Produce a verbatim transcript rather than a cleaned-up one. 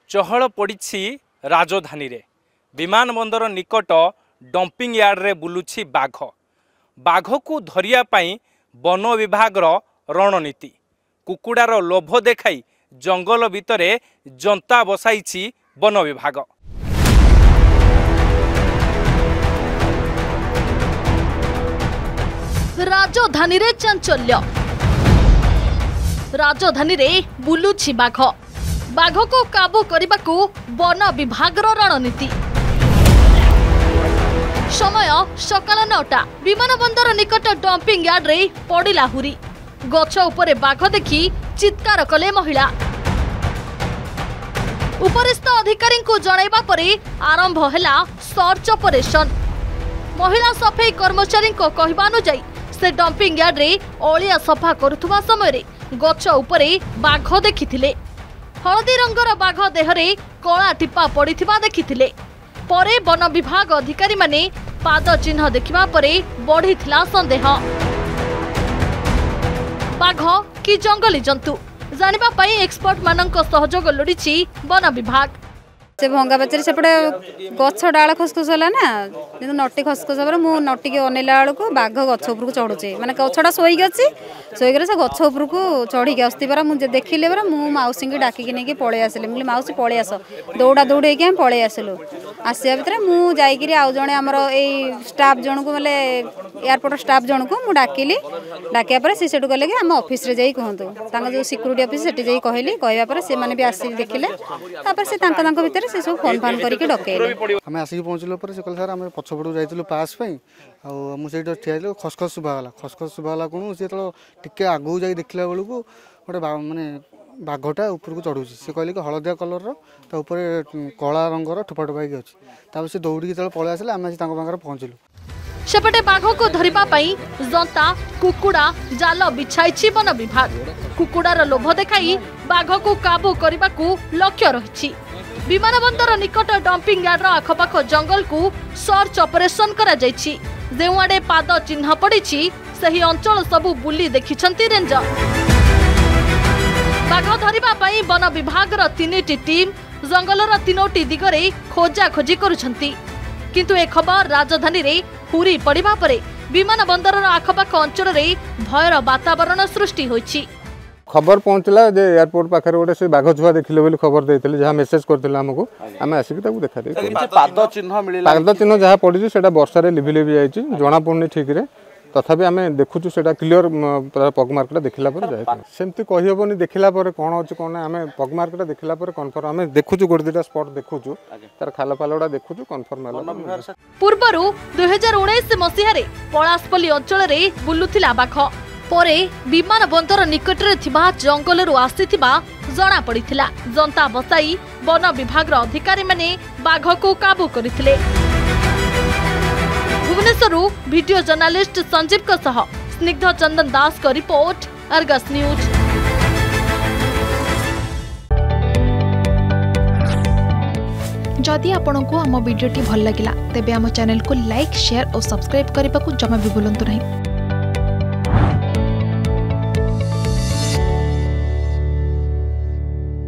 चहल पड़ी राजधानी रे विमानबंदर निकट डंपिंग यार्ड रे बुलुछि बाघ बाघ को धरिया पाई वन विभाग रणनीति कुकुड़ार लोभ देखाई जंगल भितरे जंता बसाइछि वन विभाग। राजधानी रे चांचल्य राजधानी रे बुलुछि बाघ बाघ को काबू करने को वन विभाग रणनीति। समय सकाल नौटा विमानबंदर निकट डंपिंग यार्ड रे पड़िला हुरी गछ उपरे बाघ देखी चित्कार कले महिला उपरिस्थ अधिकारी को जणाइबा परे आरंभ हैला सर्च ऑपरेशन। महिला सफाई कर्मचारी को कहबा अनुଯାयी से डंपिंग यार्ड रे अलिया सफा करुथुबा समय रे गछ उपरे बाघ देखिथिले। हलदी रंगर बाघ देहरे कला टिपा पड़िथिबा देखिथिले। परे वन विभाग अधिकारी माने पाद चिन्ह देखिबा परे बढ़िथिला संदेह। बाघ कि जंगली जंतु जानिबा पई एक्सपर्ट मानक सहयोग लोडिछि वन विभाग। से भंगा बचरी सेपटे गछ डाल खसखस होला ना जदि नटी खसखस पर मु नटी के अनेला बेल को बाघ गछ उपर को चढ़ुचे माने गछटा सोईक अच्छी सोईक से गछ उपर को चढ़ी आसती परा मुझे देखिले परा मु माउसी की डाकिकी नहीं पलि आसिले मुझे माउसी पलि आस दौड़ा दौड़े हम पलि आसिलु आसिया भितर मु जाइकिरी आउ जणे हमर ए स्टाफ जण को माने एयरपोर्ट स्टाफ जण को मु डाकिली डाकिया पर से सेटु गले कि हम ऑफिस रे जाई कहंतु तांगा जो सिक्युरिटी ऑफिस सेटी जाई कहली कहया पर से माने भी आसी देखिले तापर से तांका तांका भितर से सब फोन फान करके डकेले हमें आसिक पहुँचल पर से कहले सर आम पछपटू जाइलु पास पे आ मुझे ठिया खसखस शुभागला खसखस शुभागला कौन सी जो टिके आगू जा देखला बेलू गोटे मानने बाघटा ऊपर को चढ़ुची से कहले कि हलदिया कलर ऊपर कला रंगर ठोपा ठोपाई अच्छी से दौड़ी जो पलि आसे आम पाखे पहुँचलु। सेपटे बाघ को धरिबा पई जंता कुकुड़ा जाल बिछाइछि वन विभाग। कुकुड़ार लोभ देखाई बाघ को काबू करने को लक्ष्य रही। विमानबंदर निकट डंपिंग यार्ड आखपाख जंगल को सर्च ऑपरेशन करा जायछि। जेउआडे पाद चिन्ह पड़िछि सही अंचल सबु बुली देखिछंती रेंजर। बाघ धरिबा पई वन विभाग तीनटी टीम जंगलर तीनोटी दिगरे खोजा खोजी करुछंती किंतु ए खबर राजधानी रे हुरी पड़िबा परे विमानबंदर आखपाख अंचल रे भयर वातावरण सृष्टि होइछि। खबर पहुँचला जे एयरपोर्ट पाखे गोटे से बाघ छुआ देखिले बोली खबर देते जहाँ मेसेज करते आमको आम आसिक देखा पाद चिन्ह मिलिला पाद चिन्ह जहाँ पड़ी से बर्षा लिभि लिभि जाइए जना पड़नी ठीक रे तथापि आम देखुचु से क्लीयर पगमार्कटा देखला जाए सेमती कहीहबनी देखला कौन अच्छे कौन आम पगमार्कटा देखला कन्फर्म आम देखुचु गोटे दुटा स्पट देखुचु तार खाल फालगुड़ा देखुचु कन्फर्म। पूर्व दुई हजार उन्नीस मसीह पलासपल्ली अंचल में बुलुथिला बाघ परे विमानबंदर निकट में थिबा जंगलरू आसीथिबा जना पड़िथिला। जंता बसाई वन विभाग अधिकारी माने बाघ को काबू करथिले। भुवनेश्वरु वीडियो जर्नलिस्ट संजीव का सह स्निग्ध चंदन दास का रिपोर्ट अर्गस न्यूज। जदि आपंक आम भिडी भल लगा तेब आम चैनल को लाइक शेयर और सब्सक्राइब करने को जमा भी भूलु नहीं।